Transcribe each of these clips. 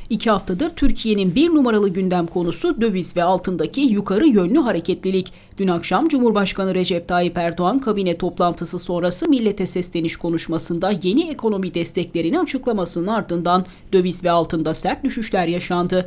2 haftadır Türkiye'nin bir numaralı gündem konusu döviz ve altındaki yukarı yönlü hareketlilik. Dün akşam Cumhurbaşkanı Recep Tayyip Erdoğan kabine toplantısı sonrası millete sesleniş konuşmasında yeni ekonomi desteklerini açıklamasının ardından döviz ve altında sert düşüşler yaşandı.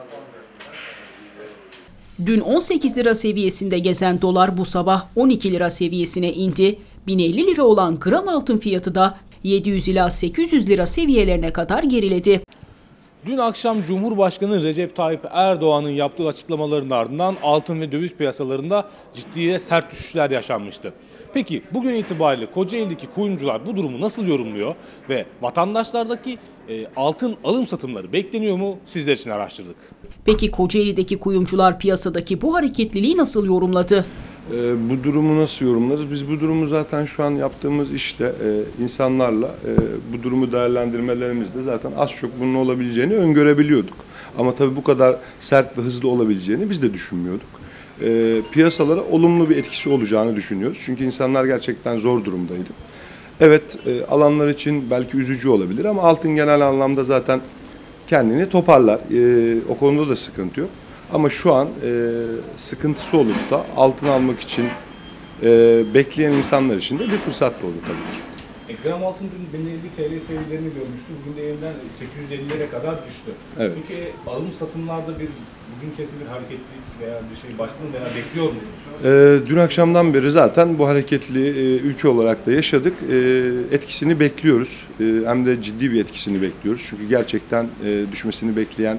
Dün 18 lira seviyesinde gezen dolar bu sabah 12 lira seviyesine indi. 1050 lira olan gram altın fiyatı da 700 ila 800 lira seviyelerine kadar geriledi. Dün akşam Cumhurbaşkanı Recep Tayyip Erdoğan'ın yaptığı açıklamaların ardından altın ve döviz piyasalarında ciddi ve sert düşüşler yaşanmıştı. Peki bugün itibariyle Kocaeli'deki kuyumcular bu durumu nasıl yorumluyor ve vatandaşlardaki altın alım satımları bekleniyor mu? Sizler için araştırdık. Peki Kocaeli'deki kuyumcular piyasadaki bu hareketliliği nasıl yorumladı? Bu durumu nasıl yorumlarız? Biz bu durumu zaten şu an yaptığımız işte insanlarla bu durumu değerlendirmelerimizde zaten az çok bunun olabileceğini öngörebiliyorduk. Ama tabii bu kadar sert ve hızlı olabileceğini biz de düşünmüyorduk. Piyasalara olumlu bir etkisi olacağını düşünüyoruz. Çünkü insanlar gerçekten zor durumdaydı. Evet, alanlar için belki üzücü olabilir ama altın genel anlamda zaten kendini toparlar. O konuda da sıkıntı yok. Ama şu an sıkıntısı olup da altın almak için bekleyen insanlar için de bir fırsat doğdu tabii ki. Gram altın dün 1050 TL seviyelerini görmüştü. Bugün de yeniden 850'lere kadar düştü. Evet. Peki alım satımlarda bugün içerisinde bir hareketlilik veya bir şey başladığını veya bekliyor musunuz? Dün akşamdan beri zaten bu hareketli ülke olarak da yaşadık. Etkisini bekliyoruz. Hem de ciddi bir etkisini bekliyoruz. Çünkü gerçekten düşmesini bekleyen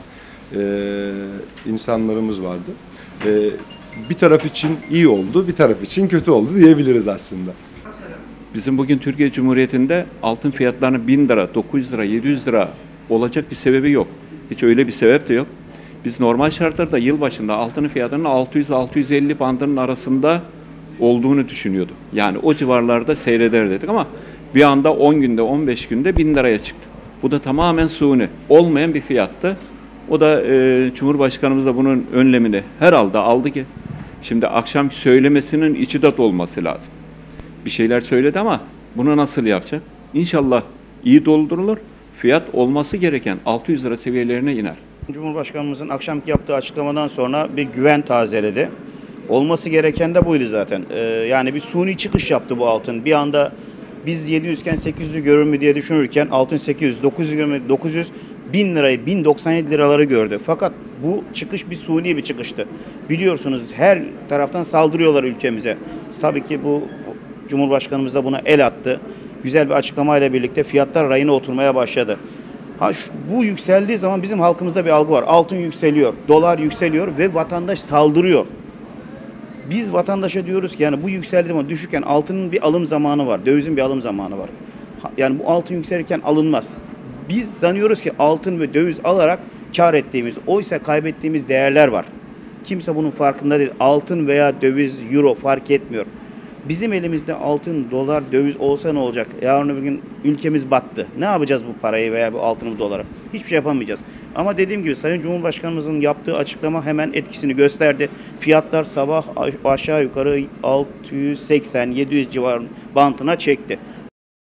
insanlarımız vardı. Bir taraf için iyi oldu, bir taraf için kötü oldu diyebiliriz aslında. Bizim bugün Türkiye Cumhuriyeti'nde altın fiyatlarının 1000 lira, 900 lira, 700 lira olacak bir sebebi yok. Hiç öyle bir sebep de yok. Biz normal şartlarda yılbaşında altının fiyatının 600-650 bandının arasında olduğunu düşünüyorduk. Yani o civarlarda seyreder dedik ama bir anda 10 günde, 15 günde 1000 liraya çıktı. Bu da tamamen suni, olmayan bir fiyattı. O da Cumhurbaşkanımız da bunun önlemini herhalde aldı ki şimdi akşamki söylemesinin içi dat olması lazım. Bir şeyler söyledi ama bunu nasıl yapacak? İnşallah iyi doldurulur. Fiyat olması gereken 600 lira seviyelerine iner. Cumhurbaşkanımızın akşamki yaptığı açıklamadan sonra bir güven tazeledi. Olması gereken de buydu zaten. Yani bir suni çıkış yaptı bu altın. Bir anda biz 700 iken 800'ü görür mü diye düşünürken altın 800, 900 görmedi, 900 1000 lirayı 1097 liraları gördü. Fakat bu çıkış bir suni bir çıkıştı. Biliyorsunuz her taraftan saldırıyorlar ülkemize. Tabii ki bu Cumhurbaşkanımız da buna el attı. Güzel bir açıklamayla birlikte fiyatlar rayına oturmaya başladı. Bu yükseldiği zaman bizim halkımızda bir algı var. Altın yükseliyor, dolar yükseliyor ve vatandaş saldırıyor. Biz vatandaşa diyoruz ki yani bu yükseldiği zaman düşükken altının bir alım zamanı var, dövizin bir alım zamanı var. Yani bu altın yükselirken alınmaz. Biz sanıyoruz ki altın ve döviz alarak kar ettiğimiz, oysa kaybettiğimiz değerler var. Kimse bunun farkında değil. Altın veya döviz, euro fark etmiyor. Bizim elimizde altın, dolar, döviz olsa ne olacak? Yarın öbür gün ülkemiz battı. Ne yapacağız bu parayı veya bu altını, doları? Hiçbir şey yapamayacağız. Ama dediğim gibi Sayın Cumhurbaşkanımızın yaptığı açıklama hemen etkisini gösterdi. Fiyatlar sabah aşağı yukarı 680-700 civarı bantına çekti.